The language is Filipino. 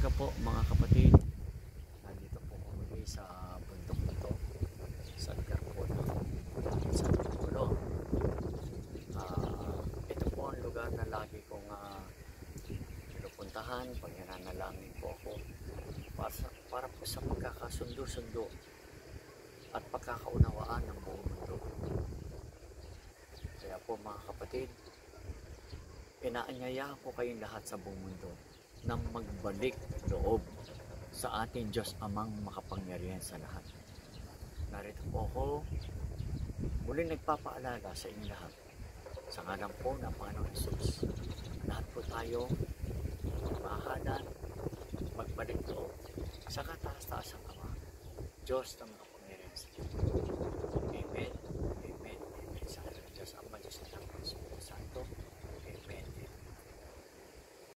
Umaga po mga kapatid, nandito po kami sa bundok na to, sa lugar po ng San Nicola. Ito po ang lugar na lagi kong pinupuntahan pag nananalangin po ako para po sa pagkakasundo-sundo at pagkakaunawaan ng buong mundo. Kaya po mga kapatid, inaanyayahan ko kayong lahat sa buong mundo nang magbalik loob sa ating Diyos Amang makapangyarihan sa lahat. Narito po ako, muling nagpapaalala sa inyo lahat. Sa ngalan po ng Panginoong Hesus, lahat po tayo mahalan, magbalik loob sa kataas-taas ang Ama, Diyos ng makapangyarihan sa lahat.